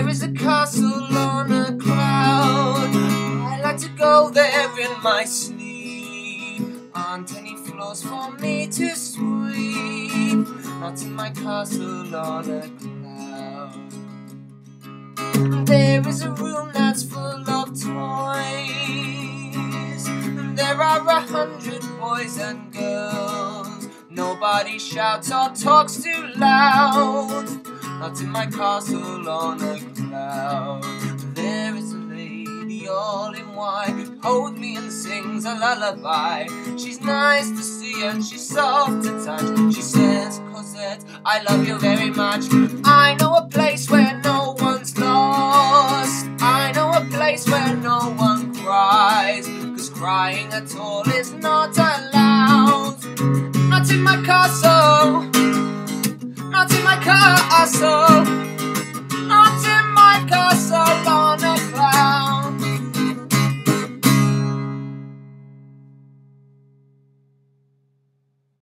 There is a castle on a cloud. I like to go there in my sleep. Aren't any floors for me to sweep. Not in my castle on a cloud. There is a room that's full of toys. There are 100 boys and girls. Nobody shouts or talks too loud. Not in my castle on a cloud. There is a lady all in white, holds me and sings a lullaby. She's nice to see and she's soft to touch. She says, Cosette, I love you very much. I know a place where no one's lost. I know a place where no one cries, 'cause crying at all is not allowed. Not in my castle.